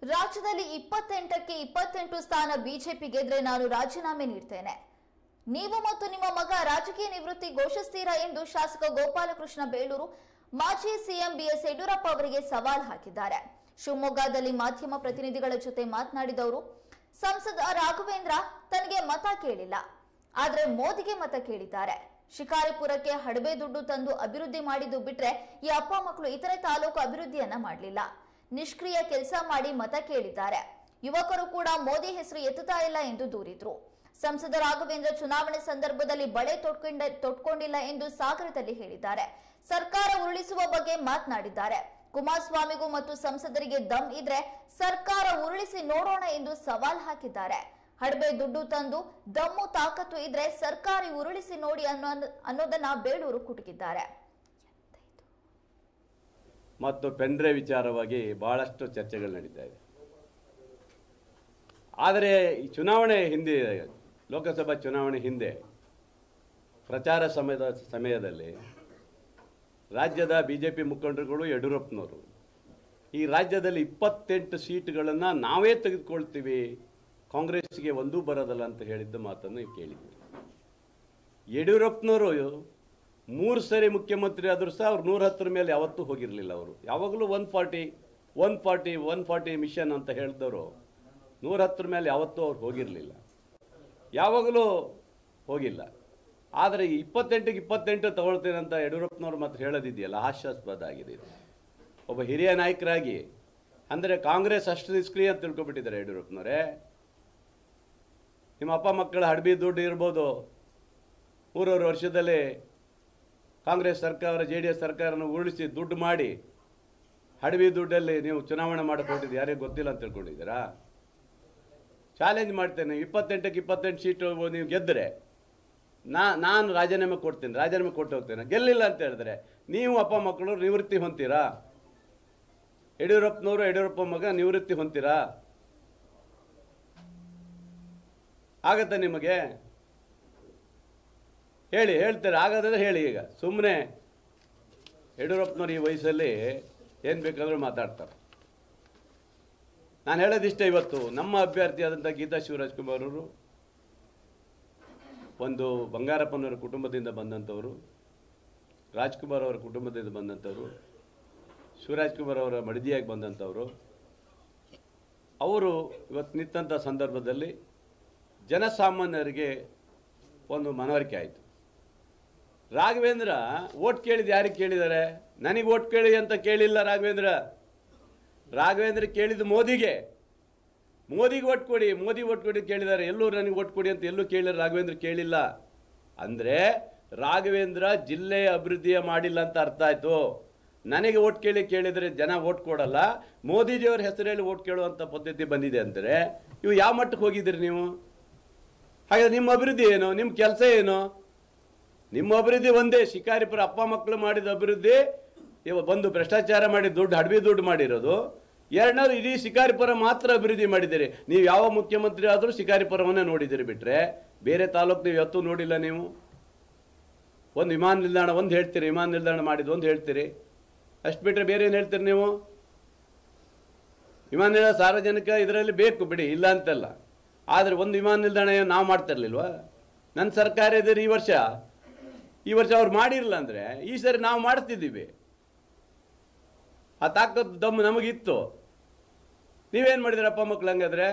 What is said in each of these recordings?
ರಾಜ್ಯದಲ್ಲಿ 28ಕ್ಕೆ 28 ಸ್ಥಾನ ಬಿಜೆಪಿ ಗೆದ್ರೆ ನಾನು ರಾಜೀನಾಮೆ ನೀಡ್ತೇನೆ. ನೀವು ಮತ್ತು ನಿಮ್ಮ ಮಗ ರಾಜಕೀಯ ನಿವೃತ್ತಿ ಘೋಷಿಸ್ತೀರಾ ಎಂದು ಶಾಸಕ ಗೋಪಾಲಕೃಷ್ಣ ಬೇಳೂರು ಮಾಜಿ ಸಿಎಂ ಬಿಎಸ್ ಯಡಿಯೂರಪ್ಪ ಅವರಿಗೆ ಸವಾಲ್ ಹಾಕಿದ್ದಾರೆ. ಶಿವಮೊಗ್ಗದಲ್ಲಿ ಮಾಧ್ಯಮ ಪ್ರತಿನಿಧಿಗಳ ಜೊತೆ ಮಾತನಾಡಿದವರು, ಸಂಸದ ರಾಘವೇಂದ್ರ ತನಗೆ ಮತ ಕೇಳಿಲ್ಲ, ಆದ್ರೆ ಮೋದಿಗೆ ಮತ ಕೇಳಿದ್ದಾರೆ. ಶಿಕಾರಿಪುರಕ್ಕೆ ಹಡಬೆ ದುಡ್ಡು ತಂದು ಅಭಿವೃದ್ಧಿ ಮಾಡಿದ್ದು ಬಿಟ್ರೆ ಈ ಅಪ್ಪ ಮಕ್ಕಳು ಇತರೆ ತಾಲೂಕು ಅಭಿವೃದ್ಧಿಯನ್ನ ಮಾಡಲಿಲ್ಲ. ನಿಷ್ಕ್ರಿಯ ಕೆಲಸ ಮಾಡಿ ಮತ ಕೇಳಿದ್ದಾರೆ. ಯುವಕರು ಕೂಡ ಮೋದಿ ಹೆಸರು ಎತ್ತುತ್ತಾ ಇಲ್ಲ ಎಂದು ದೂರಿದ್ರು. ಸಂಸದ ರಾಘವೇಂದ್ರ ಚುನಾವಣೆ ಸಂದರ್ಭದಲ್ಲಿ ಬಳೆ ತೊಟ್ಕೊಂಡಿಲ್ಲ ಎಂದು ಸಾಗರದಲ್ಲಿ ಹೇಳಿದ್ದಾರೆ. ಸರ್ಕಾರ ಉರುಳಿಸುವ ಬಗ್ಗೆ ಮಾತನಾಡಿದ್ದಾರೆ. ಕುಮಾರಸ್ವಾಮಿಗೂ ಮತ್ತು ಸಂಸದರಿಗೆ ದಮ್ ಇದ್ರೆ ಸರ್ಕಾರ ಉರುಳಿಸಿ ನೋಡೋಣ ಎಂದು ಸವಾಲ್ ಹಾಕಿದ್ದಾರೆ. ಹಡಬೆ ದುಡ್ಡು ತಂದು ದಮ್ಮು ತಾಕತ್ತು ಇದ್ರೆ ಸರ್ಕಾರ ಉರುಳಿಸಿ ನೋಡಿ ಅನ್ನೋದನ್ನ ಬೇಳೂರು ಕುಟುಕಿದ್ದಾರೆ. ಮತ್ತು ಪೆಂಡ್ರೆ ವಿಚಾರವಾಗಿ ಬಹಳಷ್ಟು ಚರ್ಚೆಗಳು ನಡೀತಾ ಇದೆ. ಆದರೆ ಈ ಚುನಾವಣೆ ಹಿಂದೆ, ಲೋಕಸಭಾ ಚುನಾವಣೆ ಹಿಂದೆ ಪ್ರಚಾರ ಸಮಯದಲ್ಲಿ ರಾಜ್ಯದ ಬಿಜೆಪಿ ಮುಖಂಡರುಗಳು ಯಡಿಯೂರಪ್ಪನವರು ಈ ರಾಜ್ಯದಲ್ಲಿ 28 ಸೀಟ್ಗಳನ್ನು ನಾವೇ ತೆಗೆದುಕೊಳ್ತೀವಿ, ಕಾಂಗ್ರೆಸ್ಗೆ ಒಂದೂ ಬರೋದಲ್ಲ ಅಂತ ಹೇಳಿದ್ದ ಮಾತನ್ನು ಕೇಳಿದ್ದೀವಿ. ಯಡಿಯೂರಪ್ಪನವರು 3 ಸರಿ ಮುಖ್ಯಮಂತ್ರಿ ಆದರೂ ಸಹ ಅವ್ರು 110 ಮೇಲೆ ಯಾವತ್ತೂ ಹೋಗಿರಲಿಲ್ಲ. ಅವರು ಯಾವಾಗಲೂ 140 ಮಿಷನ್ ಅಂತ ಹೇಳಿದವರು 110 ಮೇಲೆ ಯಾವತ್ತೂ ಅವ್ರು ಹೋಗಿರಲಿಲ್ಲ, ಯಾವಾಗಲೂ ಹೋಗಿಲ್ಲ. ಆದರೆ 28ಕ್ಕೆ 28 ತಗೊಳ್ತೇನೆ ಅಂತ ಯಡಿಯೂರಪ್ಪನವ್ರು ಮಾತ್ರ ಹೇಳೋದಿದೆಯಲ್ಲ, ಹಾಸ್ಯಾಸ್ಪದ ಆಗಿದೆ. ಒಬ್ಬ ಹಿರಿಯ ನಾಯಕರಾಗಿ ಅಂದರೆ ಕಾಂಗ್ರೆಸ್ ಅಷ್ಟು ನಿಷ್ಕ್ರಿಯ ಅಂತ ತಿಳ್ಕೊಬಿಟ್ಟಿದ್ದಾರೆ ಯಡಿಯೂರಪ್ಪನವರೇ. ನಿಮ್ಮ ಅಪ್ಪ ಮಕ್ಕಳ ಹಡಬಿ ದುಡ್ಡು ಇರ್ಬೋದು, 3 ವರ್ಷದಲ್ಲಿ ಕಾಂಗ್ರೆಸ್ ಸರ್ಕಾರ JDS ಸರ್ಕಾರನ ಉರುಳಿಸಿ ದುಡ್ಡು ಮಾಡಿ ಹಡಬಿ ದುಡ್ಡಲ್ಲಿ ನೀವು ಚುನಾವಣೆ ಮಾಡಿಕೊಟ್ಟಿದ್ದು ಯಾರಿಗೂ ಗೊತ್ತಿಲ್ಲ ಅಂತ ತಿಳ್ಕೊಂಡಿದ್ದೀರಾ? ಚಾಲೆಂಜ್ ಮಾಡ್ತೇನೆ, 28ಕ್ಕೆ 28 ಸೀಟು ನೀವು ಗೆದ್ದರೆ ನಾನು ರಾಜೀನಾಮೆ ಕೊಡ್ತೇನೆ, ರಾಜೀನಾಮೆ ಕೊಟ್ಟು ಹೋಗ್ತೇನೆ. ಗೆಲ್ಲಿಲ್ಲ ಅಂತ ಹೇಳಿದ್ರೆ ನೀವು ಅಪ್ಪ ಮಕ್ಕಳು ನಿವೃತ್ತಿ ಹೊಂತೀರಾ? ಯಡಿಯೂರಪ್ಪ ಮಗ ನಿವೃತ್ತಿ ಹೊಂತೀರಾ? ಆಗತ್ತೆ ನಿಮಗೆ? ಹೇಳ್ತಾರೆ ಆಗೋದಾದ್ರೆ ಹೇಳಿ. ಈಗ ಸುಮ್ಮನೆ ಯಡಿಯೂರಪ್ಪನವ್ರು ಈ ವಯಸ್ಸಲ್ಲಿ ಏನು ಬೇಕಾದರೂ ಮಾತಾಡ್ತಾರೆ. ನಾನು ಹೇಳೋದಿಷ್ಟೇ, ಇವತ್ತು ನಮ್ಮ ಅಭ್ಯರ್ಥಿಯಾದಂಥ ಗೀತಾ ಶಿವರಾಜ್ಕುಮಾರ್ ಅವರು ಒಂದು ಬಂಗಾರಪ್ಪನವರ ಕುಟುಂಬದಿಂದ ಬಂದಂಥವರು, ರಾಜ್ಕುಮಾರ್ ಅವರ ಕುಟುಂಬದಿಂದ ಬಂದಂಥವರು, ಶಿವರಾಜ್ಕುಮಾರ್ ಅವರ ಮಡದಿಯಾಗಿ ಬಂದಂಥವರು. ಅವರು ಇವತ್ತು ನಿಂತಂಥ ಸಂದರ್ಭದಲ್ಲಿ ಜನಸಾಮಾನ್ಯರಿಗೆ ಒಂದು ಮನವರಿಕೆ ಆಯಿತು. ರಾಘವೇಂದ್ರ ಓಟ್ ಕೇಳಿದ್ದು ಯಾರಿಗೆ ಕೇಳಿದ್ದಾರೆ? ನನಗೆ ಓಟ್ ಕೇಳಿ ಅಂತ ಕೇಳಿಲ್ಲ ರಾಘವೇಂದ್ರ ಕೇಳಿದ್ದು ಮೋದಿಗೆ ಓಟ್ ಕೊಡಿ, ಮೋದಿ ಓಟ್ ಕೊಡಿ ಕೇಳಿದ್ದಾರೆ. ಎಲ್ಲೂ ನನಗೆ ಓಟ್ ಕೊಡಿ ಅಂತ ಎಲ್ಲೂ ಕೇಳಿಲ್ಲ, ರಾಘವೇಂದ್ರ ಕೇಳಿಲ್ಲ. ಅಂದರೆ ರಾಘವೇಂದ್ರ ಜಿಲ್ಲೆಯ ಅಭಿವೃದ್ಧಿಯ ಮಾಡಿಲ್ಲ ಅಂತ ಅರ್ಥ ಆಯಿತು. ನನಗೆ ಓಟ್ ಕೇಳಿದರೆ ಜನ ಓಟ್ ಕೊಡಲ್ಲ, ಮೋದಿಜಿಯವ್ರ ಹೆಸರಲ್ಲಿ ಓಟ್ ಕೇಳುವಂಥ ಪದ್ಧತಿ ಬಂದಿದೆ ಅಂದರೆ ಇವು ಯಾವ ಮಟ್ಟಕ್ಕೆ ಹೋಗಿದ್ದೀರಿ ನೀವು? ಹಾಗಾದ್ರೆ ನಿಮ್ಮ ಅಭಿವೃದ್ಧಿ ಏನು? ನಿಮ್ಮ ಕೆಲಸ ಏನು? ನಿಮ್ಮ ಅಭಿವೃದ್ಧಿ ಒಂದೇ, ಶಿಕಾರಿಪುರ ಅಪ್ಪ ಮಕ್ಕಳು ಮಾಡಿದ ಅಭಿವೃದ್ಧಿ. ಬಂದು ಭ್ರಷ್ಟಾಚಾರ ಮಾಡಿ ಹಡಬಿ ದುಡ್ಡು ಮಾಡಿರೋದು. ಎರಡನೇದು ಇಡೀ ಶಿಕಾರಿಪುರ ಮಾತ್ರ ಅಭಿವೃದ್ಧಿ ಮಾಡಿದ್ದೀರಿ. ನೀವು ಯಾವ ಮುಖ್ಯಮಂತ್ರಿ ಆದರೂ ಶಿಕಾರಿಪುರವನ್ನೇ ನೋಡಿದ್ದೀರಿ ಬಿಟ್ಟರೆ ಬೇರೆ ತಾಲೂಕು ನೀವು ಯಾವತ್ತೂ ನೋಡಿಲ್ಲ. ನೀವು ಒಂದು ವಿಮಾನ ನಿಲ್ದಾಣ ಒಂದು ಹೇಳ್ತೀರಿ, ವಿಮಾನ ನಿಲ್ದಾಣ ಮಾಡಿದ್ದು ಒಂದು ಹೇಳ್ತೀರಿ, ಅಷ್ಟು ಬಿಟ್ಟರೆ ಬೇರೆ ಏನು ಹೇಳ್ತೀರಿ ನೀವು? ವಿಮಾನ ನಿಲ್ದಾಣ ಸಾರ್ವಜನಿಕ ಇದರಲ್ಲಿ ಬೇಕು ಬಿಡಿ, ಇಲ್ಲ ಅಂತಲ್ಲ. ಆದರೆ ಒಂದು ವಿಮಾನ ನಿಲ್ದಾಣ ನಾವು ಮಾಡ್ತಾ ಇರಲಿಲ್ವಾ? ನನ್ನ ಸರ್ಕಾರ ಇದ್ದೀರಿ ಈ ವರ್ಷ ಅವ್ರು ಮಾಡಿರಲಿಲ್ಲ ಅಂದರೆ ಈ ಸರಿ ನಾವು ಮಾಡ್ತಿದ್ದೀವಿ. ಆ ತಾಕತ್ತು ದಮ್ಮು ನಮಗಿತ್ತು. ನೀವೇನು ಮಾಡಿದ್ರಿ ಅಪ್ಪ ಮಕ್ಕಳು? ಹಂಗಾದ್ರೆ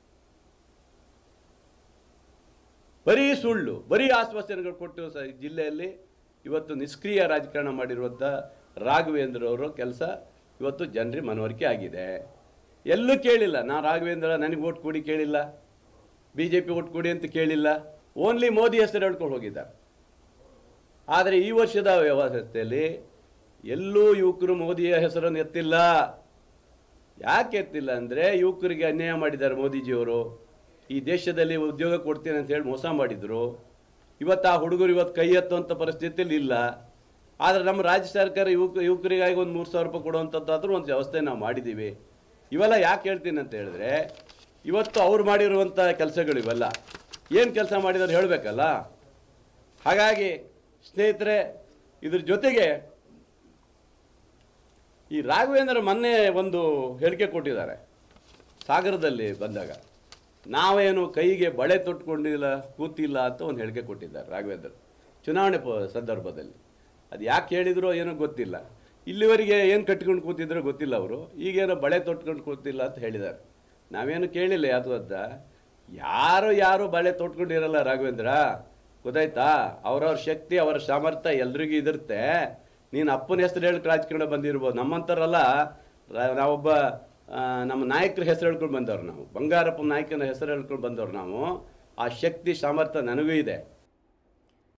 ಬರೀ ಸುಳ್ಳು, ಬರೀ ಆಶ್ವಾಸನೆಗಳು ಕೊಟ್ಟು ಜಿಲ್ಲೆಯಲ್ಲಿ ಇವತ್ತು ನಿಷ್ಕ್ರಿಯ ರಾಜಕಾರಣ ಮಾಡಿರುವಂಥ ರಾಘವೇಂದ್ರ ಅವರ ಕೆಲಸ ಇವತ್ತು ಜನರಿಗೆ ಮನವರಿಕೆ ಆಗಿದೆ. ಎಲ್ಲೂ ಕೇಳಿಲ್ಲ, ನಾನು ರಾಘವೇಂದ್ರ ನನಗೆ ಓಟ್ ಕೊಡಿ ಕೇಳಿಲ್ಲ, BJP ಓಟ್ ಕೊಡಿ ಅಂತ ಕೇಳಿಲ್ಲ, ಓನ್ಲಿ ಮೋದಿ ಹೆಸರು ಹೇಳ್ಕೊಂಡು ಹೋಗಿದ್ದಾರೆ. ಆದರೆ ಈ ವರ್ಷದ ವ್ಯವಸ್ಥೆಯಲ್ಲಿ ಎಲ್ಲೂ ಯುವಕರು ಮೋದಿಯ ಹೆಸರನ್ನು ಎತ್ತಿಲ್ಲ. ಯಾಕೆ ಎತ್ತಿಲ್ಲ ಅಂದರೆ ಯುವಕರಿಗೆ ಅನ್ಯಾಯ ಮಾಡಿದ್ದಾರೆ ಮೋದಿಜಿಯವರು. ಈ ದೇಶದಲ್ಲಿ ಉದ್ಯೋಗ ಕೊಡ್ತೀನಿ ಅಂತ ಹೇಳಿ ಮೋಸ ಮಾಡಿದರು. ಇವತ್ತು ಆ ಹುಡುಗರು ಇವತ್ತು ಕೈ ಎತ್ತುವಂಥ ಪರಿಸ್ಥಿತಿಯಲ್ಲಿ ಇಲ್ಲ. ಆದರೆ ನಮ್ಮ ರಾಜ್ಯ ಸರ್ಕಾರ ಯುವಕರಿಗಾಗಿ ಒಂದು 3,000 ರೂಪಾಯಿ ಕೊಡುವಂಥದ್ದಾದರೂ ಒಂದು ವ್ಯವಸ್ಥೆ ನಾವು ಮಾಡಿದ್ದೀವಿ. ಇವೆಲ್ಲ ಯಾಕೆ ಹೇಳ್ತೀನಿ ಅಂತ ಹೇಳಿದ್ರೆ ಇವತ್ತು ಅವ್ರು ಮಾಡಿರುವಂಥ ಕೆಲಸಗಳು ಇವೆಲ್ಲ ಏನು ಕೆಲಸ ಮಾಡಿದಾರೆ ಹೇಳಬೇಕಲ್ಲ. ಹಾಗಾಗಿ ಸ್ನೇಹಿತರೆ, ಇದ್ರ ಜೊತೆಗೆ ಈ ರಾಘವೇಂದ್ರ ಮೊನ್ನೆ ಒಂದು ಹೇಳಿಕೆ ಕೊಟ್ಟಿದ್ದಾರೆ. ಸಾಗರದಲ್ಲಿ ಬಂದಾಗ ನಾವೇನು ಕೈಗೆ ಬಳೆ ತೊಟ್ಕೊಂಡಿಲ್ಲ ಕೂತಿಲ್ಲ ಅಂತ ಒಂದು ಹೇಳಿಕೆ ಕೊಟ್ಟಿದ್ದಾರೆ ರಾಘವೇಂದ್ರ ಚುನಾವಣೆ ಸಂದರ್ಭದಲ್ಲಿ. ಅದು ಯಾಕೆ ಹೇಳಿದ್ರು ಏನೋ ಗೊತ್ತಿಲ್ಲ. ಇಲ್ಲಿವರೆಗೆ ಏನು ಕಟ್ಕೊಂಡು ಕೂತಿದ್ರೋ ಗೊತ್ತಿಲ್ಲ ಅವರು. ಈಗೇನೋ ಬಳೆ ತೊಟ್ಕೊಂಡು ಕೂತಿಲ್ಲ ಅಂತ ಹೇಳಿದ್ದಾರೆ. ನಾವೇನು ಕೇಳಿಲ್ಲ ಯಾವುದು ಅಂತ. ಯಾರು ಬಳೆ ತೊಟ್ಕೊಂಡಿರಲ್ಲ ರಾಘವೇಂದ್ರ, ಗೊತ್ತಾಯ್ತಾ? ಅವ್ರವ್ರ ಶಕ್ತಿ ಅವರ ಸಾಮರ್ಥ್ಯ ಎಲ್ರಿಗೂ ಇದಿರುತ್ತೆ. ನೀನು ಅಪ್ಪನ ಹೆಸರು ಹೇಳಿ ರಾಜಕಾರಣ ಬಂದಿರ್ಬೋದು. ನಮ್ಮಂಥರಲ್ಲ, ನಾವೊಬ್ಬ ನಮ್ಮ ನಾಯಕರ ಹೆಸರು ಹೇಳ್ಕೊಂಡು ಬಂದವ್ರು ನಾವು, ಬಂಗಾರಪ್ಪ ನಾಯಕನ ಹೆಸರು ಹೇಳ್ಕೊಂಡು ಬಂದವ್ರು ನಾವು. ಆ ಶಕ್ತಿ ಸಾಮರ್ಥ್ಯ ನನಗೂ ಇದೆ.